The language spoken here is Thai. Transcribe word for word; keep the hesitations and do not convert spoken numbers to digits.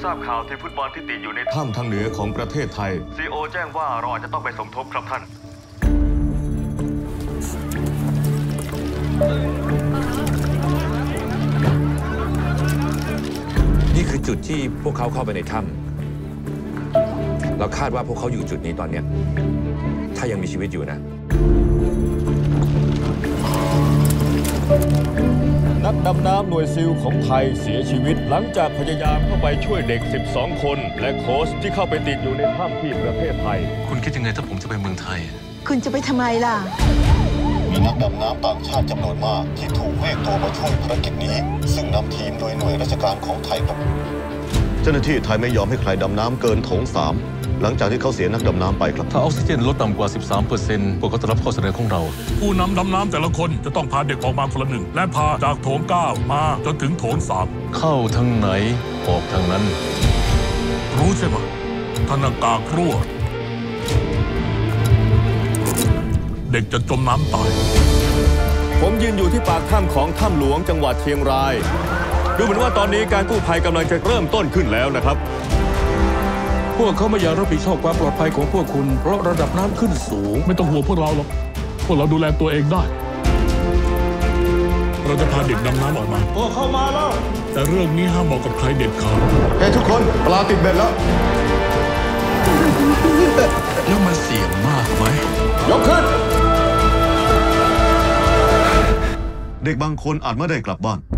ราบข่าวทีมฟุตบอลที่ติดอยู่ในถ้ำทางเหนือของประเทศไทยซีโอแจ้งว่าเราอาจจะต้องไปสมทบครับท่านนี่คือจุดที่พวกเขาเข้าไปในถ้ำเราคาดว่าพวกเขาอยู่จุดนี้ตอนนี้ถ้ายังมีชีวิตอยู่นะนักดำน้ำหน่วยซิลของไทยเสียชีวิตหลังจากพยายามเข้าไปช่วยเด็กสิบสองคนและโค้ชที่เข้าไปติดอยู่ในถ้ำที่ประเทศไทยคุณคิดยังไงถ้าผมจะไปเมืองไทยคุณจะไปทำไมล่ะมีนักดำน้ำต่างชาติจำนวนมากที่ถูกเรียกตัวมาช่วยภารกิจนี้ซึ่งนำทีมโดยหน่วยราชการของไทยครับเจ้าหน้าที่ไทยไม่ยอมให้ใครดำน้ำเกินโถงสามหลังจากที่เขาเสียนักดำน้ำไปครับถ้าออกซิเจนลดต่ำกว่า สิบสามเปอร์เซ็นต์ พวกเขาจะรับข้อเสนอของเราผู้นำดำน้ำแต่ละคนจะต้องพาเด็กออกมาคนละหนึ่งและพาจากโถงเก้ามาจนถึงโถงสามเข้าทางไหนออกทางนั้นรู้ใช่ไหมถ้าหน้ากากรั่วเด็กจะจมน้ำตายผมยืนอยู่ที่ปากถ้ำของถ้ำหลวงจังหวัดเชียงรายดูเหมือนว่าตอนนี้การกู้ภัยกำลังจะเริ่มต้นขึ้นแล้วนะครับพวกเขาไม่อยากรับผิดชอบความปลอดภัยของพวกคุณเพราะระดับน้ำขึ้นสูงไม่ต้องห่วงพวกเราหรอกพวกเราดูแลตัวเองได้เราจะพาเด็กดำน้ำออกมาพวกเข้ามาแล้วแต่เรื่องนี้ห้ามบอกกับใครเด็ดขาดเฮ้ทุกคนปลาติดเบ็ดแล้วแล้วมันเสี่ยงมากไหมยกขึ้นเด็กบางคนอาจไม่ได้กลับบ้าน